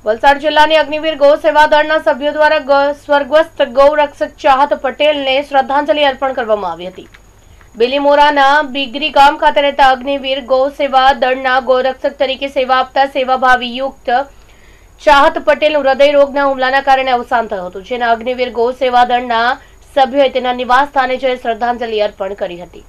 વલસાડ જિલ્લાની અગ્નિવીર ગૌ સેવા દળના સભ્યો દ્વારા સ્વર્ગસ્થ ગૌરક્ષક ચાહત પટેલને શ્રદ્ધાંજલિ અર્પણ કરવામાં આવી હતી। બિલીમોરાના બીગરી ગામ ખાતે રહેતા અગ્નિવીર ગૌ સેવા દળના ગૌરક્ષક તરીકે સેવા આપતા સેવાભાવી યુક્ત ચાહત પટેલનું હૃદય રોગના હુમલાના કારણે અવસાન થયું હતું, જેના અગ્નિવીર ગૌ સેવા દળના સભ્યોએ તેના નિવાસ સ્થાને જઈ શ્રદ્ધાંજલિ અર્પણ કરી હતી।